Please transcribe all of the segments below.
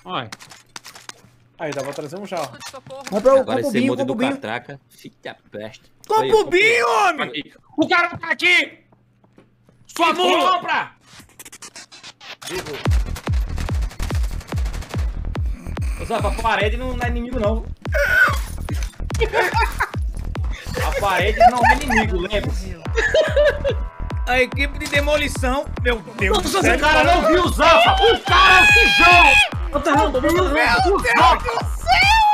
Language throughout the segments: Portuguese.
Olha. Aí, dá pra trazer um já. Compra o Agora esse binho, mundo compra do o binho. catraca. Fica peste. Compra o binho, homem! Aqui. O cara tá aqui! Sua mula! Compra! Só a parede não é inimigo, não. A parede não é inimigo, lembra? A equipe de demolição, meu Deus do céu. O cara não viu o Zanfa! O cara que joga! Não viu, o Zanfa!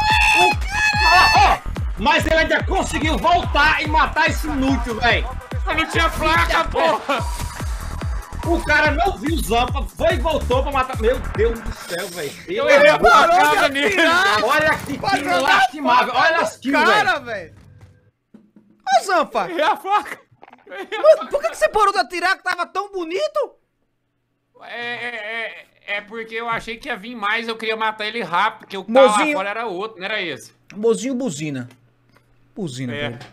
Mas ele ainda conseguiu voltar e matar esse inútil, velho! Eu não tinha placa, porra! O cara não viu o Zanfa, foi e voltou pra matar. Meu Deus do céu, velho! Eu errei a placada nele! Olha que tiro lastimável! Olha as kills, velho! Cara, velho. Ô, Zanfa, Errei a faca! mano, por que você parou de atirar que tava tão bonito? É porque eu achei que ia vir mais, eu queria matar ele rápido, porque o cara lá Mozinho. fora era outro, não era esse. Mozinho buzina. Buzina, É. velho.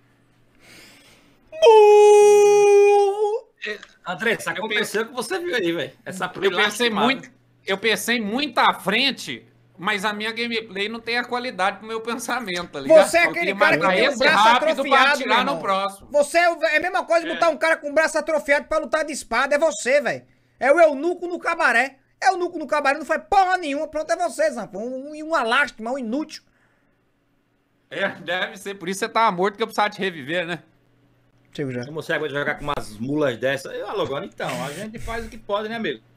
André, sabe o que aconteceu que você viu aí, velho? Essa Eu pensei muito à frente, mas a minha gameplay não tem a qualidade pro meu pensamento, tá ligado? Você é Eu aquele queria cara que matar tem o esse braço rápido pra atrofiado, atirar meu no irmão. próximo. Você é a mesma coisa botar um cara com o braço atrofiado pra lutar de espada. É você, velho. É o eunuco no cabaré. É o eunuco no cabaré, não faz porra nenhuma. Pronto, é você, Zanfa. Uma lástima, um inútil. É, deve ser. Por isso você tava morto que eu precisava te reviver, né? Chego já. Se você aguenta jogar com umas mulas dessas, eu alugando, então, a gente faz o que pode, né, amigo?